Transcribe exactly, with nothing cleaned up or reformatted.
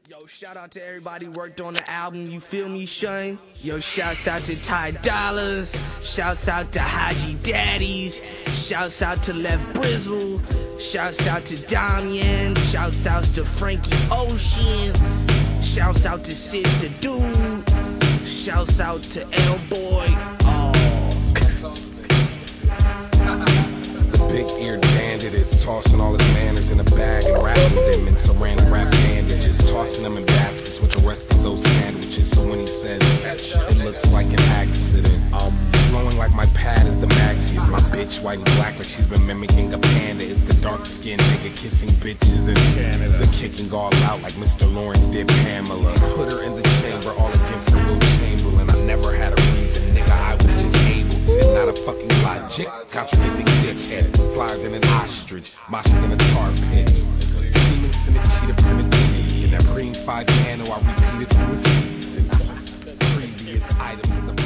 Yo, shout out to everybody worked on the album, you feel me, Shun? Yo, shouts out to Ty Dollars, shouts out to Haji Daddies, shouts out to Lev Brizzle, shouts out to Damian, shouts out to Frankie Ocean, shouts out to Sid the Dude, shouts out to L-Boy. Oh. The big-eared bandit is tossing all his manners in a bag and wrapping them in saran wrap bandages, tossing them in baskets with the rest of those sandwiches. So when he says it looks like an accident, um, flowing like my pad is the maxi, is my bitch white and black like she's been mimicking a panda. It's the dark-skinned nigga kissing bitches in Canada, the kicking all out like Mister Lawrence did Pamela. Put her in the chamber all against her Will Chamberlain. I never had a reason, nigga, I was just able to, not a fucking logic, contradicting dickhead, flyer than an ostrich, moshing in a tar pit. Siemens in a cheetah primitive, in that cream five piano I repeated from a season. Previous items in the